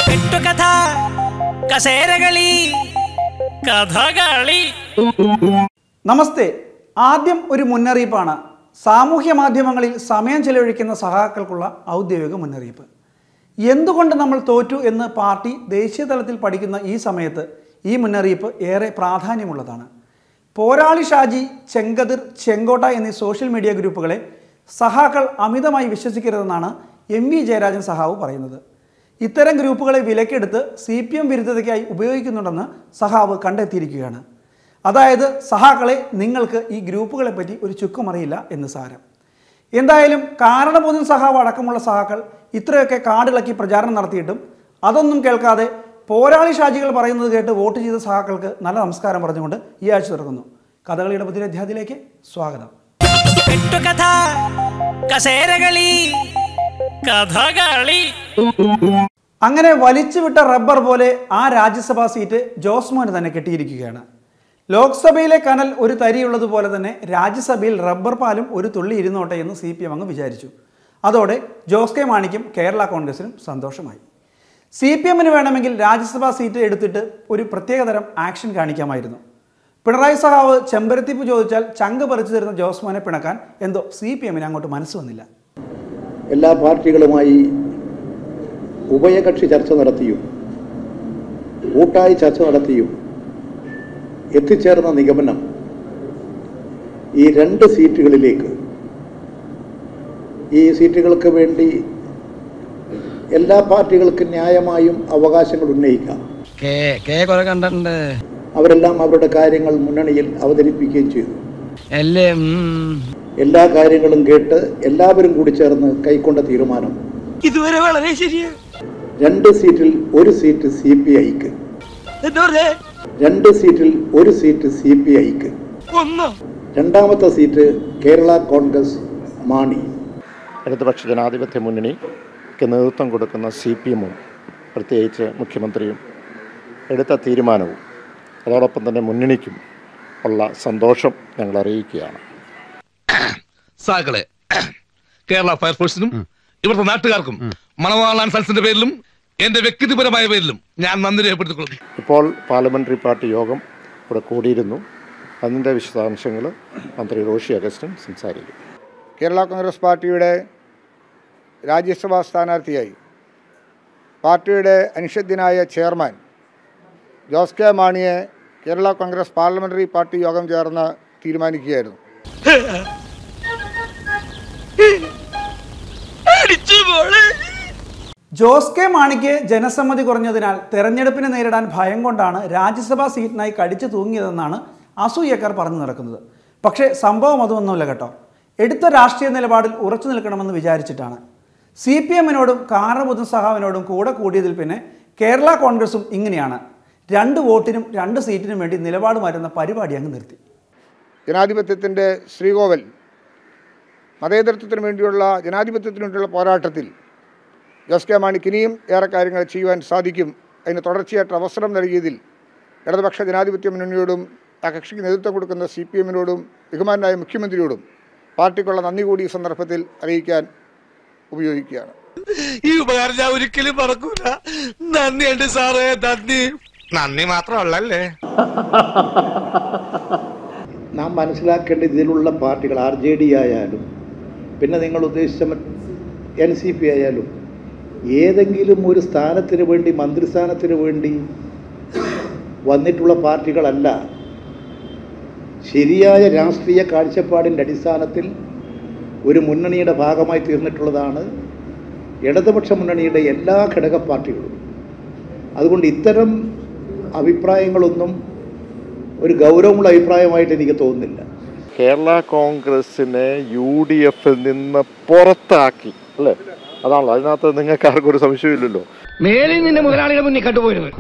കെട്ടുകഥ, കസേരകളി, കഥകളി. നമസ്തേ. ആദ്യം ഒരു മുന്നറിയിപ്പാണ്. സാമൂഹ്യ മാധ്യമങ്ങളിൽ സമയം ചെലവഴിക്കുന്ന സഹാക്കൾക്കുള്ള ഔദ്യോഗിക മുന്നറിയിപ്പ്. എന്തുകൊണ്ട് നമ്മൾ തോറ്റു എന്ന് പാർട്ടി ദേശീയ തലത്തിൽ പഠിക്കുന്ന ഈ സമയത്ത് ഈ മുന്നറിയിപ്പ് ഏറെ പ്രാധാന്യമുള്ളതാണ്. പോരാളി ഷാജി, ചെങ്കതിർ, ചെങ്കോട്ട എന്നീ സോഷ്യൽ മീഡിയ ഗ്രൂപ്പുകളെ സഹാക്കൾ അമിതമായി വിശ്വസിക്കരുതെന്നാണ് MV ജയരാജൻ സഹാവ് പറയുന്നത്. ഇത്തരം ഗ്രൂപ്പുകളെ വിലക്കെടുത്ത് CPM വിരുദ്ധതയ്ക്കായി ഉപയോഗിക്കുന്നുണ്ടെന്ന് സഹാവ് കണ്ടെത്തിയിരിക്കുകയാണ്. അതായത് സഹാക്കളെ, നിങ്ങൾക്ക് ഈ ഗ്രൂപ്പുകളെ പറ്റി ഒരു ചുക്കും അറിയില്ല എന്ന് സാരം. എന്തായാലും കാരണബോധം സഹാവ് അടക്കമുള്ള സഹാക്കൾ ഇത്രയൊക്കെ കാടിളക്കി പ്രചാരണം നടത്തിയിട്ടും അതൊന്നും കേൾക്കാതെ പോരാളി ഷാജികൾ പറയുന്നത് കേട്ട് വോട്ട് ചെയ്ത സഹാക്കൾക്ക് നല്ല നമസ്കാരം പറഞ്ഞുകൊണ്ട് ഈ ആഴ്ച തുറക്കുന്നു. കഥകളിയുടെ പുതിയ അധ്യായത്തിലേക്ക് സ്വാഗതം. കെട്ടുകഥ, കസേരകളി, കഥകളി. അങ്ങനെ വലിച്ചുവിട്ട റബ്ബർ പോലെ ആ രാജ്യസഭാ സീറ്റ് ജോസ് മോന് തന്നെ കെട്ടിയിരിക്കുകയാണ്. ലോക്സഭയിലെ കനൽ ഒരു തരിയുള്ളതുപോലെ തന്നെ രാജ്യസഭയിൽ റബ്ബർ പാലും ഒരു തുള്ളി ഇരുന്നോട്ടെ എന്ന് CPM അങ്ങ് വിചാരിച്ചു. അതോടെ ജോസ് കെ മാണിക്കും കേരള കോൺഗ്രസിനും സന്തോഷമായി. CPMന് വേണമെങ്കിൽ രാജ്യസഭാ സീറ്റ് എടുത്തിട്ട് ഒരു പ്രത്യേകതരം ആക്ഷൻ കാണിക്കാമായിരുന്നു. പിണറായി സഹാവ് ചെമ്പരത്തിപ്പ് ചോദിച്ചാൽ ചങ്ക് പറിച്ചു തരുന്ന ജോസ് മോനെ പിണക്കാൻ എന്തോ CPMന് അങ്ങോട്ട് മനസ്സ് വന്നില്ല. എല്ലാ പാർട്ടികളുമായി ഉഭയകക്ഷി ചർച്ച നടത്തിയും കൂട്ടായി ചർച്ച നടത്തിയും എത്തിച്ചേർന്ന നിഗമനം ഈ 2 സീറ്റുകളിലേക്ക്, ഈ സീറ്റുകൾക്ക് വേണ്ടി എല്ലാ പാർട്ടികൾക്കും ന്യായമായും അവകാശങ്ങൾ ഉന്നയിക്കാം. അവരെല്ലാം അവരുടെ കാര്യങ്ങൾ മുന്നണിയിൽ അവതരിപ്പിക്കുകയും ചെയ്തു. എല്ലാ കാര്യങ്ങളും കേട്ട് എല്ലാവരും കൂടി ചേർന്ന് കൈക്കൊണ്ട തീരുമാനം ഇതുവരെ വളരെ ശരിയാണ്. 2 സീറ്റിൽ 1 സീറ്റ് CPIക്ക്, 2 സീറ്റിൽ 1 സീറ്റ് CPIക്ക്, രണ്ടാമത്തെ സീറ്റ് കേരള കോൺഗ്രസ് മാണി. ഇടതുപക്ഷ ജനാധിപത്യ മുന്നണിക്ക് നേതൃത്വം കൊടുക്കുന്ന CPMഉം പ്രത്യേകിച്ച് മുഖ്യമന്ത്രിയും എടുത്ത തീരുമാനവും അതോടൊപ്പം തന്നെ മുന്നണിക്കും ഉള്ള സന്തോഷം ഞങ്ങൾ അറിയിക്കുകയാണ്. സാക്കളെ, കേരള ഫയർഫോഴ്സിനും ഇവിടുത്തെ നാട്ടുകാർക്കും മണവാളാൻ സൽസിന്റെ പേരിലും എന്റെ വ്യക്തിപരമായ പേരിലും ഞാൻ നന്ദി രേഖപ്പെടുത്തിക്കൊള്ളുന്നു. ഇപ്പോൾ പാർലമെന്ററി പാർട്ടി യോഗം ഇവിടെ കൂടിയിരുന്നു. അതിൻ്റെ വിശദാംശങ്ങൾ മന്ത്രി റോഷി അഗസ്റ്റിൻ സംസാരിക്കും. കേരള കോൺഗ്രസ് പാർട്ടിയുടെ രാജ്യസഭാ സ്ഥാനാർത്ഥിയായി പാർട്ടിയുടെ അനിഷേധ്യനായ ചെയർമാൻ ജോസ് കെ മാണിയെ കേരള കോൺഗ്രസ് പാർലമെന്ററി പാർട്ടി യോഗം ചേർന്ന് തീരുമാനിക്കുകയായിരുന്നു. ജോസ് കെ മാണിക്ക് ജനസമ്മതി കുറഞ്ഞതിനാൽ തെരഞ്ഞെടുപ്പിനെ നേരിടാൻ ഭയം കൊണ്ടാണ് രാജ്യസഭാ സീറ്റിനായി കടിച്ചു തൂങ്ങിയതെന്നാണ് അസൂയക്കാർ പറഞ്ഞു നടക്കുന്നത്. പക്ഷേ സംഭവം അതൊന്നുമല്ല കേട്ടോ. എടുത്ത രാഷ്ട്രീയ നിലപാടിൽ ഉറച്ചു നിൽക്കണമെന്ന് വിചാരിച്ചിട്ടാണ്. CPMനോടും കാരണബോധം സഹാവിനോടും കൂടെ കൂടിയതിൽ പിന്നെ കേരള കോൺഗ്രസും ഇങ്ങനെയാണ്. 2 വോട്ടിനും 2 സീറ്റിനും വേണ്ടി നിലപാട് മാറ്റുന്ന പരിപാടി അങ്ങ് നിർത്തി. ജനാധിപത്യത്തിൻ്റെ ശ്രീകോവിൽ, മതേതരത്വത്തിന് വേണ്ടിയുള്ള ജനാധിപത്യത്തിന് വേണ്ടിയുള്ള പോരാട്ടത്തിൽ ജോസ് കെ മാണിക്ക് ഇനിയും ഏറെ കാര്യങ്ങൾ ചെയ്യുവാൻ സാധിക്കും. അതിന് തുടർച്ചയായിട്ട് അവസരം നൽകിയതിൽ ഇടതുപക്ഷ ജനാധിപത്യ മുന്നണിയോടും ആ കക്ഷിക്ക് നേതൃത്വം കൊടുക്കുന്ന CPMനോടും ബഹുമാനായ മുഖ്യമന്ത്രിയോടും പാർട്ടിക്കുള്ള നന്ദി കൂടി ഈ സന്ദർഭത്തിൽ അറിയിക്കാൻ ഉപയോഗിക്കുകയാണ്. ഈ ഉപകാരം ഞാൻ ഒരിക്കലും മറക്കൂല. നന്ദിയുണ്ട് സാറേ, നന്ദി. നന്ദി മാത്രമല്ലേ. നാം മനസ്സിലാക്കേണ്ട ഇതിലുള്ള പാർട്ടികൾ RJD ആയാലും പിന്നെ നിങ്ങൾ ഉദ്ദേശിച്ച NCP ആയാലും ഏതെങ്കിലും ഒരു സ്ഥാനത്തിന് വേണ്ടി, മന്ത്രിസ്ഥാനത്തിന് വേണ്ടി വന്നിട്ടുള്ള പാർട്ടികളല്ല. ശരിയായ രാഷ്ട്രീയ കാഴ്ചപ്പാടിൻ്റെ അടിസ്ഥാനത്തിൽ ഒരു മുന്നണിയുടെ ഭാഗമായി തീർന്നിട്ടുള്ളതാണ് ഇടതുപക്ഷ മുന്നണിയുടെ എല്ലാ ഘടക പാർട്ടികളും. അതുകൊണ്ട് ഇത്തരം അഭിപ്രായങ്ങളൊന്നും ഒരു ഗൗരവമുള്ള അഭിപ്രായമായിട്ട് എനിക്ക് തോന്നുന്നില്ല. കേരള കോൺഗ്രസിനെ UDFൽ നിന്ന് പുറത്താക്കി അല്ലേ? അതാണല്ലോ. അതിനകത്ത് നിങ്ങൾക്ക് ആർക്കും ഒരു സംശയമില്ലല്ലോ. മേലിൽ നിന്നെ മുതലാളിയുടെ മുന്നിൽ കണ്ടുപോയിരുന്നു.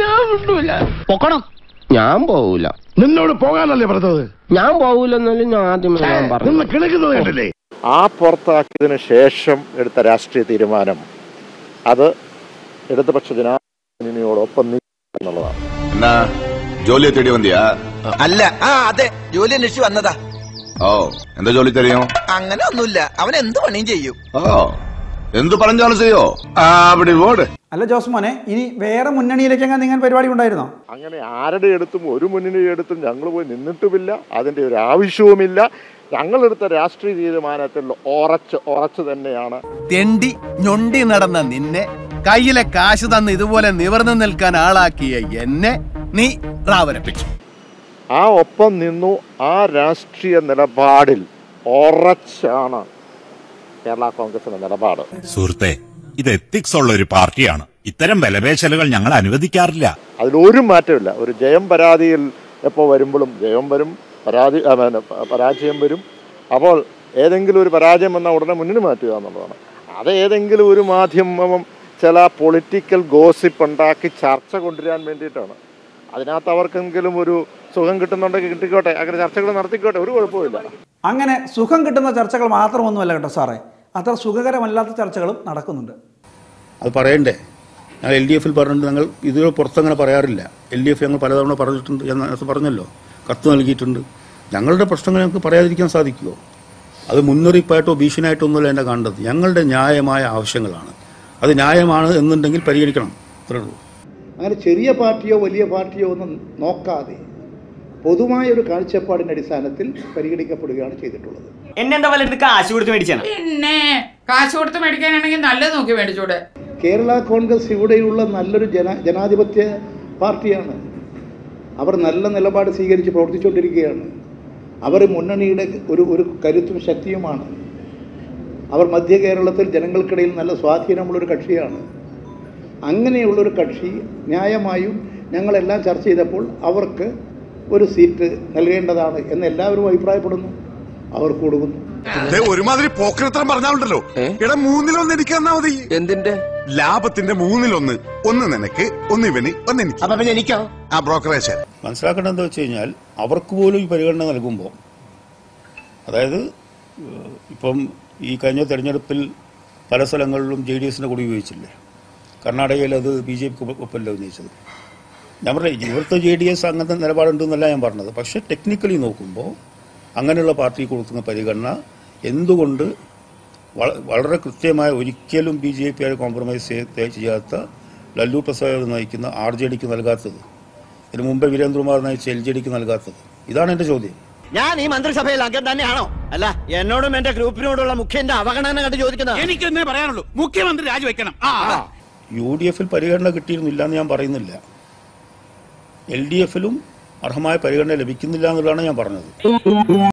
ഞാൻ പോവൂല. നിന്നോട് പോകാനല്ലേ പറഞ്ഞത്? ഞാൻ പോവൂലെന്നാലും ഞാൻ ആദ്യം പറഞ്ഞു. ആ പുറത്താക്കിയതിന് ശേഷം എടുത്ത രാഷ്ട്രീയ തീരുമാനം അത് ഇടതുപക്ഷ ജനാധിപത്യത്തോടൊപ്പം എന്നുള്ളതാണ്. എന്നാ ജോലിയെ തേടി വന്നിയാ? അല്ല, അതെ, ജോലി അന്വേഷിച്ച് വന്നതാ. ഓ, എന്താ ജോലി തരുമോ? അങ്ങനെ ഒന്നുമില്ല, അവൻ എന്ത് പണിയും ചെയ്യും. ഓ, എന്തു പറഞ്ഞാലും ചെയ്യോ അവിടെ ഓട്. അല്ല ജോസ് മോനെ, ഇനി വേറെ മുന്നണിയിലേക്കെങ്ങനെ നിങ്ങൾ പരിപാടി ഉണ്ടായിരുന്നോ? അങ്ങനെ ആരുടെ അടുത്തും ഒരു മുന്നണിയുടെ അടുത്തും ഞങ്ങൾ പോയി നിന്നിട്ടുമില്ല. അതിൻ്റെ ഒരു ആവശ്യവുമില്ല. ഞങ്ങളെടുത്ത രാഷ്ട്രീയ തീരുമാനത്തിൽ ഉറച്ചു തന്നെയാണ്. തെണ്ടി ഞൊണ്ടി നടന്ന നിന്നെ കയ്യിലെ കാശ് തന്ന് ഇതുപോലെ നിവർന്നു നിൽക്കാൻ ആളാക്കിയ എന്നെ നീ റാവരപ്പിച്ചു. ആ ഒപ്പം നിന്നു. ആ രാഷ്ട്രീയ നിലപാടിൽ ഉറച്ചാണ് കേരള കോൺഗ്രസിന്റെ നിലപാട്. സുഹൃത്തെ, ഇത് എത്തിക്സ് ഉള്ള ഒരു പാർട്ടിയാണ്. ഇത്തരം വിലപേശലുകൾ ഞങ്ങൾ അനുവദിക്കാറില്ല. അതിലൊരു മാറ്റമില്ല. ഒരു ജയം പരാതിയിൽ എപ്പോൾ വരുമ്പോഴും ജയം വരും, പരാജയം വരും. അപ്പോൾ ഏതെങ്കിലും ഒരു പരാജയം വന്നാൽ ഉടനെ മുന്നിൽ മാറ്റുക എന്നുള്ളതാണ്. അത് ഏതെങ്കിലും ഒരു മാധ്യമം ചില പൊളിറ്റിക്കൽ ഗോസിപ്പ് ഉണ്ടാക്കി ചർച്ച കൊണ്ടുവരാൻ വേണ്ടിയിട്ടാണ്. അതിനകത്ത് അവർക്കെങ്കിലും ഒരു സുഖം കിട്ടുന്നുണ്ടെങ്കിൽ കിട്ടിക്കോട്ടെ, അങ്ങനെ ചർച്ചകൾ നടത്തിക്കോട്ടെ, ഒരു കുഴപ്പമില്ല. അങ്ങനെ സുഖം കിട്ടുന്ന ചർച്ചകൾ മാത്രമൊന്നുമല്ല കേട്ടോ സാറേ, അത്ര സുഖകരമല്ലാത്ത ചർച്ചകളും നടക്കുന്നുണ്ട്. അത് പറയണ്ടേ? ഞങ്ങൾ LDF-ൽ പറഞ്ഞിട്ടുണ്ട്. ഞങ്ങൾ ഇതുവരെ പുറത്തങ്ങനെ പറയാറില്ല. LDF ഞങ്ങൾ പലതവണ പറഞ്ഞിട്ടുണ്ട് എന്ന് പറഞ്ഞല്ലോ, കത്ത് നൽകിയിട്ടുണ്ട്. ഞങ്ങളുടെ പ്രശ്നങ്ങൾ ഞങ്ങൾക്ക് പറയാതിരിക്കാൻ സാധിക്കുമോ? അത് മുന്നറിയിപ്പായിട്ടോ ഭീഷണിയായിട്ടോ ഒന്നുമല്ല എന്നെ കാണേണ്ടത്. ഞങ്ങളുടെ ന്യായമായ ആവശ്യങ്ങളാണ്. അത് ന്യായമാണ് എന്നുണ്ടെങ്കിൽ പരിഗണിക്കണം. അത്രേ ഉള്ളൂ. അങ്ങനെ ചെറിയ പാർട്ടിയോ വലിയ പാർട്ടിയോ ഒന്നും നോക്കാതെ പൊതുവായൊരു കാഴ്ചപ്പാടിൻ്റെ അടിസ്ഥാനത്തിൽ പരിഗണിക്കപ്പെടുകയാണ് ചെയ്തിട്ടുള്ളത്. എന്നെന്താ വല്ല കാശ് കൊടുത്ത് മേടിച്ചാണ്? പിന്നെ കാശ് കൊടുത്ത് മേടിക്കാനാണെങ്കിൽ നല്ലത് നോക്കി മേടിച്ചൂടെ? കേരള കോൺഗ്രസ് ഇവിടെയുള്ള നല്ലൊരു ജനാധിപത്യ പാർട്ടിയാണ്. അവർ നല്ല നിലപാട് സ്വീകരിച്ച് പ്രവർത്തിച്ചുകൊണ്ടിരിക്കുകയാണ്. അവർ മുന്നണിയുടെ ഒരു കരുത്തും ശക്തിയുമാണ്. അവർ മധ്യ കേരളത്തിൽ ജനങ്ങൾക്കിടയിൽ നല്ല സ്വാധീനമുള്ളൊരു കക്ഷിയാണ്. അങ്ങനെയുള്ളൊരു കക്ഷി ന്യായമായും ഞങ്ങളെല്ലാം ചർച്ച ചെയ്തപ്പോൾ അവർക്ക് ഒരു സീറ്റ് നൽകേണ്ടതാണ് എന്ന് എല്ലാവരും അഭിപ്രായപ്പെടുന്നു. അവർക്ക് കൊടുക്കുന്നു. ഒരുമാതിരി പോക്കരത്തരം പറഞ്ഞാലുണ്ടല്ലോ, ഇവിടെ 1/3 എനിക്ക് തന്നാ മതി. എന്തിന്റെ ലാഭത്തിന്റെ 1/3. ഒന്ന് നിനക്ക്, ഒന്ന് ഇവന്, ഒന്ന് എനിക്ക്. ആ ബ്രോക്കറേജ് മനസ്സിലാക്കേണ്ടത് എന്താ വെച്ച് കഴിഞ്ഞാൽ, അവർക്ക് പോലും ഈ പരിഗണന നൽകുമ്പോൾ, അതായത് ഇപ്പം ഈ കഴിഞ്ഞ തെരഞ്ഞെടുപ്പിൽ പല സ്ഥലങ്ങളിലും JDS-ന്റെ കൊടി ഉപയോഗിച്ചില്ലേ? കർണാടകയിൽ അത് BJP ഒപ്പമല്ല ഉന്നയിച്ചത്. ഞാൻ പറഞ്ഞ ഇവിടുത്തെ JDS അങ്ങനത്തെ നിലപാടുണ്ടെന്നല്ല ഞാൻ പറഞ്ഞത്. പക്ഷേ ടെക്നിക്കലി നോക്കുമ്പോൾ അങ്ങനെയുള്ള പാർട്ടി കൊടുക്കുന്ന പരിഗണന എന്തുകൊണ്ട് വളരെ കൃത്യമായ ഒരിക്കലും BJP ആയി കോംപ്രമൈസ് ചെയ്യാത്ത ലല്ലു പ്രസാദ് നയിക്കുന്ന RJDക്ക് നൽകാത്തത്, ഇതിനു മുമ്പ് വീരേന്ദ്രകുമാർ നയിച്ച LJDക്ക് നൽകാത്തത്? ഇതാണ് എൻ്റെ ചോദ്യം. ഞാൻ ഈ മന്ത്രിസഭയിൽ അംഗം തന്നെയാണോ? അല്ല, എന്നോടും എന്റെ ഗ്രൂപ്പിനോടുള്ള മുഖ്യന്റെ അവഗണന കണ്ട് ചോദിക്കുന്നത്. എനിക്കൊന്നേ പറയാനുള്ളൂ, മുഖ്യമന്ത്രി രാജിവെക്കണം. UDF-ൽ പരിഗണന കിട്ടിയിരുന്നില്ല എന്ന് ഞാൻ പറയുന്നില്ല. LDF-ലും അർഹമായ പരിഗണന ലഭിക്കുന്നില്ല എന്നുള്ളതാണ് ഞാൻ പറഞ്ഞത്.